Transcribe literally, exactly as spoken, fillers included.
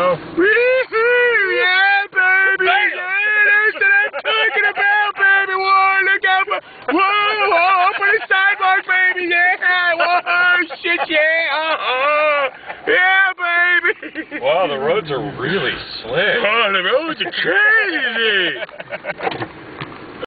go. Yeah, baby. Yeah, that's what I'm talking about, baby. Whoa, look out for... Whoa, whoa, open the sidewalk, baby. Yeah, whoa, shit, yeah. Uh-uh. Yeah, baby. Wow, the roads are really slick. Oh, the roads are crazy.